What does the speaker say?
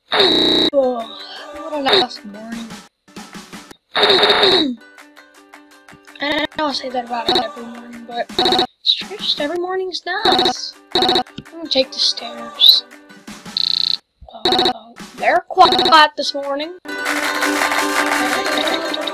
Oh, what a nice morning. And I know I say that about every morning, but it's true, just every morning's nice. I'm gonna take the stairs. They're quiet this morning.